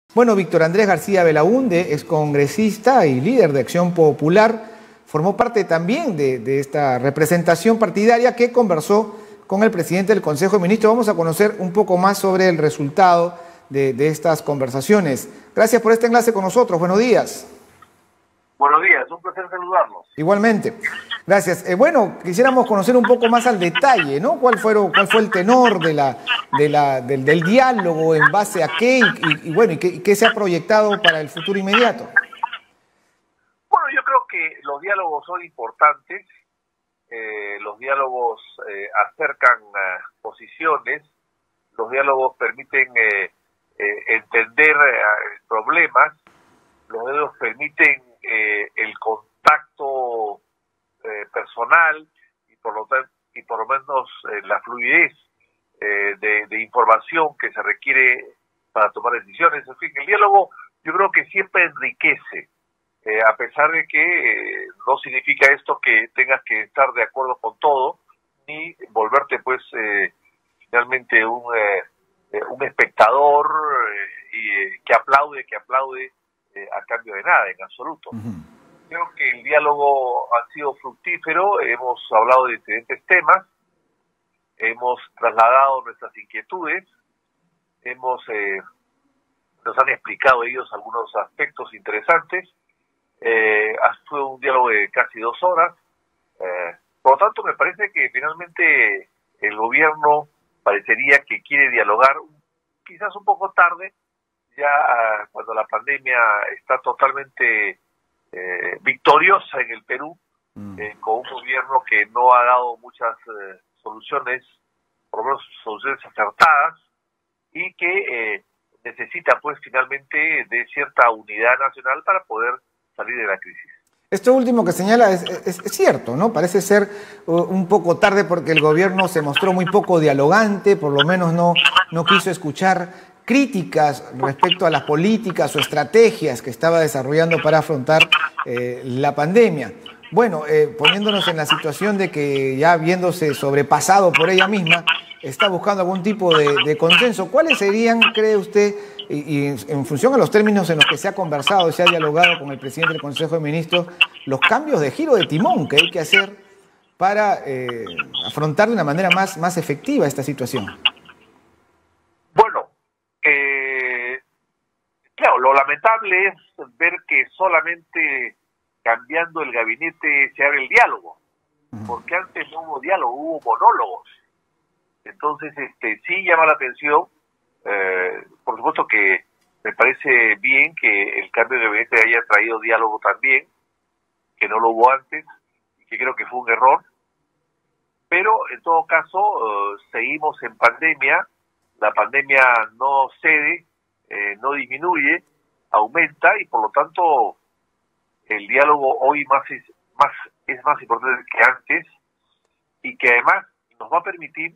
Bueno, Víctor Andrés García Belaúnde es congresista y líder de Acción Popular. Formó parte también de esta representación partidaria que conversó con el presidente del Consejo de Ministros. Vamos a conocer un poco más sobre el resultado de estas conversaciones. Gracias por este enlace con nosotros. Buenos días. Buenos días, un placer saludarlos. Igualmente. Gracias. Bueno, quisiéramos conocer un poco más al detalle, ¿no? ¿Cuál fue el tenor del diálogo, en base a qué y qué se ha proyectado para el futuro inmediato? Bueno, yo creo que los diálogos son importantes. Los diálogos acercan posiciones. Los diálogos permiten entender problemas. Los diálogos permiten el contacto personal y por lo menos la fluidez de información que se requiere para tomar decisiones. En fin, el diálogo yo creo que siempre enriquece, a pesar de que no significa esto que tengas que estar de acuerdo con todo, ni volverte pues finalmente un espectador que aplaude a cambio de nada, en absoluto. Creo que el diálogo ha sido fructífero, hemos hablado de diferentes temas, hemos trasladado nuestras inquietudes, nos han explicado ellos algunos aspectos interesantes. Fue un diálogo de casi 2 horas. Por lo tanto, me parece que finalmente el gobierno parecería que quiere dialogar, quizás un poco tarde, ya cuando la pandemia está totalmente victoriosa en el Perú, con un gobierno que no ha dado muchas soluciones, por lo menos soluciones acertadas, y que necesita pues finalmente de cierta unidad nacional para poder salir de la crisis. Esto último que señala es cierto, ¿no? Parece ser un poco tarde porque el gobierno se mostró muy poco dialogante, por lo menos no quiso escuchar críticas respecto a las políticas o estrategias que estaba desarrollando para afrontar la pandemia. Bueno, poniéndonos en la situación de que ya viéndose sobrepasado por ella misma, está buscando algún tipo de consenso. ¿Cuáles serían, cree usted, y en función a los términos en los que se ha conversado y se ha dialogado con el presidente del Consejo de Ministros, los cambios de giro de timón que hay que hacer para afrontar de una manera más efectiva esta situación? Bueno, claro, lo lamentable es ver que solamente cambiando el gabinete se abre el diálogo, porque antes no hubo diálogo, hubo monólogos. Entonces, sí llama la atención. Por supuesto que me parece bien que el cambio de gabinete haya traído diálogo también, que no lo hubo antes, y que creo que fue un error. Pero, en todo caso, seguimos en pandemia. La pandemia no cede, no disminuye, aumenta, y por lo tanto el diálogo hoy es más importante que antes, y que además nos va a permitir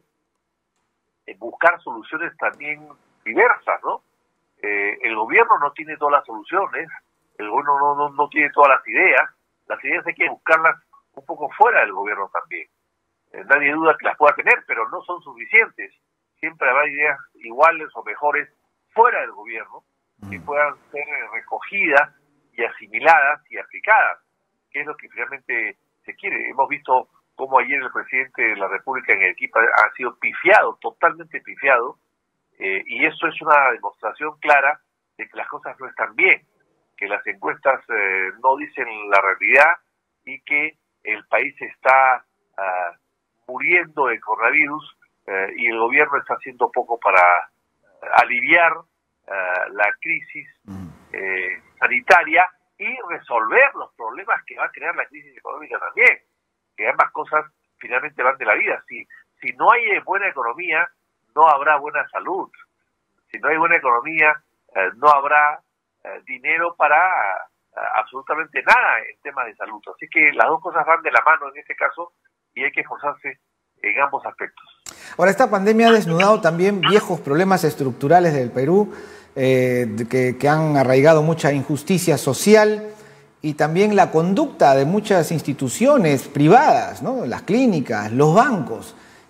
buscar soluciones también diversas, ¿no? El gobierno no tiene todas las soluciones, el gobierno no tiene todas las ideas hay que buscarlas un poco fuera del gobierno también. Nadie duda que las pueda tener, pero no son suficientes. Siempre habrá ideas iguales o mejores fuera del gobierno que puedan ser recogidas y asimiladas y aplicadas, que es lo que finalmente se quiere. Hemos visto cómo ayer el presidente de la República en Arequipa ha sido pifiado, totalmente pifiado, y eso es una demostración clara de que las cosas no están bien, que las encuestas no dicen la realidad y que el país está muriendo de coronavirus, y el gobierno está haciendo poco para aliviar la crisis sanitaria y resolver los problemas que va a crear la crisis económica también, que ambas cosas finalmente van de la vida. Si no hay buena economía, no habrá buena salud. Si no hay buena economía, no habrá dinero para absolutamente nada en temas de salud. Así que las dos cosas van de la mano en este caso y hay que esforzarse en ambos aspectos. Ahora, esta pandemia ha desnudado también viejos problemas estructurales del Perú, que han arraigado mucha injusticia social y también la conducta de muchas instituciones privadas, ¿no? Las clínicas, los bancos,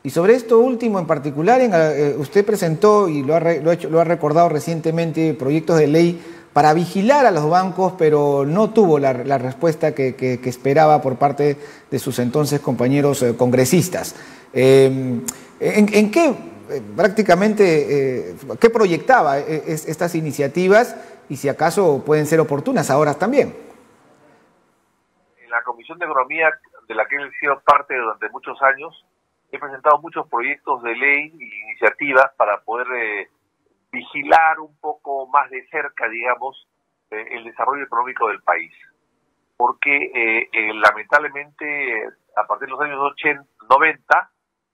Y sobre esto último en particular, usted presentó, y lo ha recordado recientemente, proyectos de ley para vigilar a los bancos, pero no tuvo la respuesta que esperaba por parte de sus entonces compañeros congresistas. ¿En qué prácticamente, qué proyectaba estas iniciativas y si acaso pueden ser oportunas ahora también? En la Comisión de Economía, de la que he sido parte durante muchos años, he presentado muchos proyectos de ley e iniciativas para poder vigilar un poco más de cerca, digamos, el desarrollo económico del país. Porque lamentablemente, a partir de los años 90,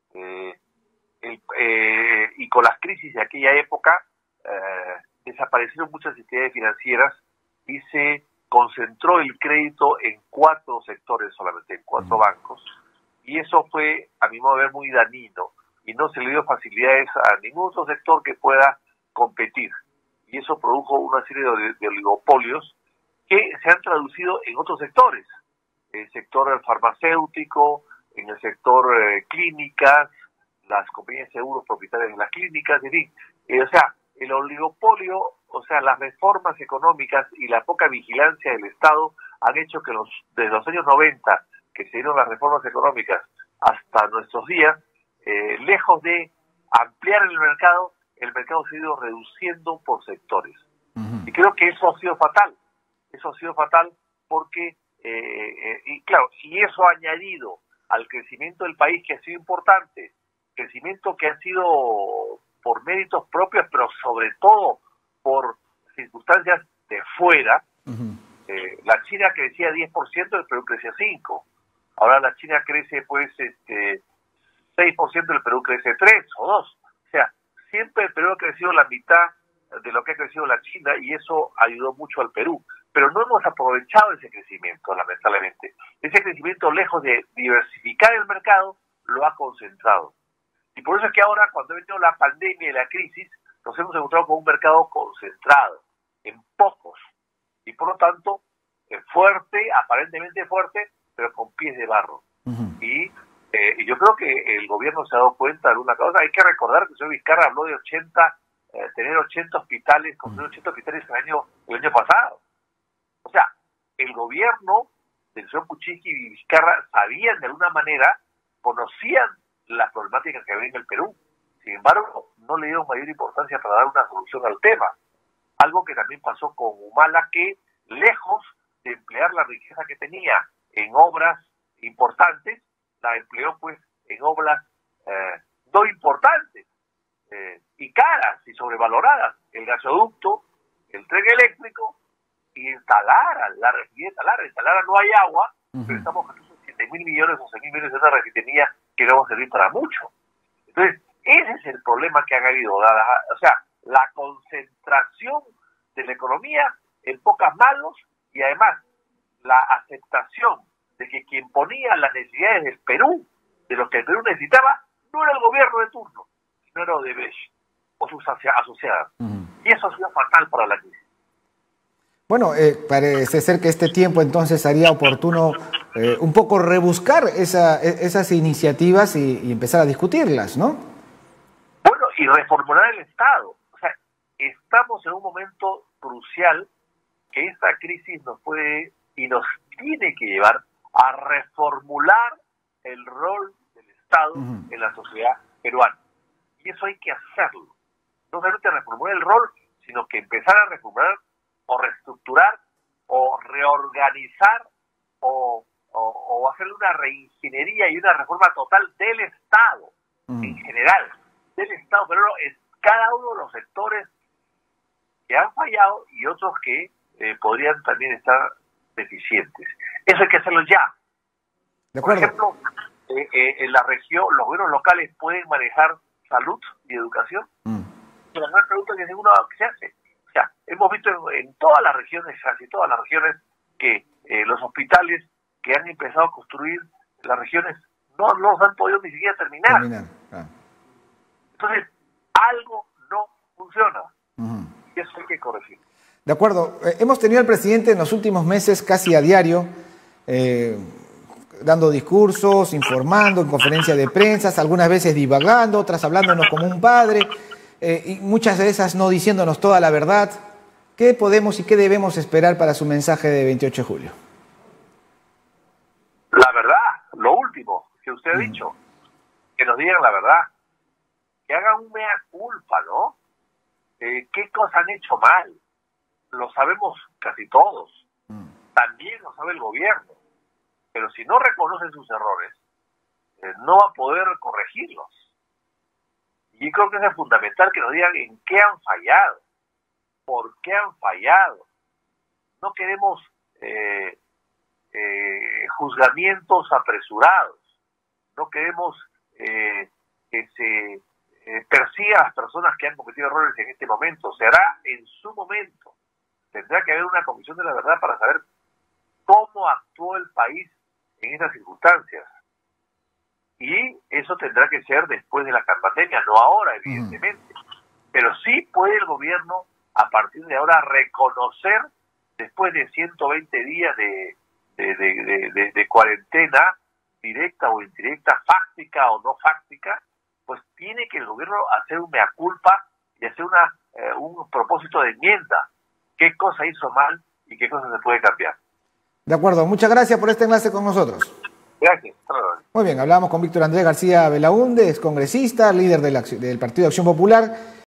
y con las crisis de aquella época, desaparecieron muchas entidades financieras y se concentró el crédito en 4 sectores solamente, en 4 bancos. Y eso fue, a mi modo de ver, muy dañino. Y no se le dio facilidades a ningún otro sector que pueda competir. Y eso produjo una serie de oligopolios que se han traducido en otros sectores. El sector farmacéutico, en el sector clínicas, las compañías de seguros propietarias de las clínicas, en fin. O sea, el oligopolio, o sea, las reformas económicas y la poca vigilancia del Estado han hecho que desde los años 90, que se dieron las reformas económicas hasta nuestros días, lejos de ampliar el mercado se ha ido reduciendo por sectores. Y creo que eso ha sido fatal. Eso ha sido fatal porque, y claro, y eso ha añadido al crecimiento del país, que ha sido importante, crecimiento que ha sido por méritos propios, pero sobre todo por circunstancias de fuera. La China crecía 10%, el Perú crecía 5%. Ahora la China crece pues 6%, el Perú crece 3 o 2. O sea, siempre el Perú ha crecido la mitad de lo que ha crecido la China y eso ayudó mucho al Perú. Pero no hemos aprovechado ese crecimiento, lamentablemente. Ese crecimiento, lejos de diversificar el mercado, lo ha concentrado. Y por eso es que ahora, cuando ha venido la pandemia y la crisis, nos hemos encontrado con un mercado concentrado, en pocos. Y por lo tanto, fuerte, aparentemente fuerte, pero con pies de barro. Y yo creo que el gobierno se ha dado cuenta de una cosa. Hay que recordar que el señor Vizcarra habló de tener 80 hospitales, construir 80 hospitales el año pasado. O sea, el gobierno del señor Kuczynski y Vizcarra sabían de alguna manera, conocían las problemáticas que había en el Perú. Sin embargo, no le dieron mayor importancia para dar una solución al tema. Algo que también pasó con Humala, que lejos de emplear la riqueza que tenía en obras importantes, la empleó pues en obras no importantes y caras y sobrevaloradas: el gasoducto, el tren eléctrico y instalar la refinería. Instalar no hay agua, pero estamos gastando 7.000 millones o 6.000 millones de esa refinería que no va a servir para mucho. Entonces, ese es el problema que han habido, o sea, la concentración de la economía en pocas manos y además la aceptación de que quien ponía las necesidades del Perú, de lo que el Perú necesitaba, no era el gobierno de turno, sino era Odebrecht o sus asociadas. Y eso ha sido fatal para la crisis. Bueno, parece ser que este tiempo entonces haría oportuno un poco rebuscar esas iniciativas y empezar a discutirlas, ¿no? Bueno, y reformular el Estado. O sea, estamos en un momento crucial que esta crisis nos puede y nos tiene que llevar a reformular el rol del Estado en la sociedad peruana. Y eso hay que hacerlo. No solamente reformular el rol, sino que empezar a reformular o reestructurar o reorganizar o hacer una reingeniería y una reforma total del Estado en general, del Estado peruano, en cada uno de los sectores que han fallado y otros que podrían también estar deficientes. Eso hay que hacerlo ya. Por ejemplo, en la región, los gobiernos locales pueden manejar salud y educación. La gran pregunta que ninguno se hace. O sea, hemos visto en todas las regiones, casi todas las regiones, que los hospitales que han empezado a construir en las regiones no los han podido ni siquiera terminar. Entonces, algo no funciona. Y eso hay que corregir. De acuerdo. Hemos tenido al presidente en los últimos meses casi a diario dando discursos, informando en conferencias de prensa, algunas veces divagando, otras hablándonos como un padre, y muchas de esas no diciéndonos toda la verdad. ¿Qué podemos y qué debemos esperar para su mensaje de 28 de julio? La verdad, lo último que usted ha dicho, que nos digan la verdad, que hagan un mea culpa, ¿no? ¿Qué cosas han hecho mal? Lo sabemos casi todos. También lo sabe el gobierno. Pero si no reconocen sus errores, no va a poder corregirlos. Y creo que es fundamental que nos digan en qué han fallado, por qué han fallado. No queremos juzgamientos apresurados. No queremos que se persiga a las personas que han cometido errores en este momento. Se hará en su momento. Tendrá que haber una comisión de la verdad para saber cómo actuó el país en estas circunstancias. Y eso tendrá que ser después de la pandemia, no ahora, evidentemente. Pero sí puede el gobierno, a partir de ahora, reconocer, después de 120 días de cuarentena, directa o indirecta, fáctica o no fáctica, pues tiene que el gobierno hacer un mea culpa y hacer un propósito de enmienda. ¿Qué cosa hizo mal y qué cosa se puede cambiar? De acuerdo, muchas gracias por este enlace con nosotros. Gracias. Muy bien, hablamos con Víctor Andrés García Belaúnde, ex congresista, líder del Partido de Acción Popular.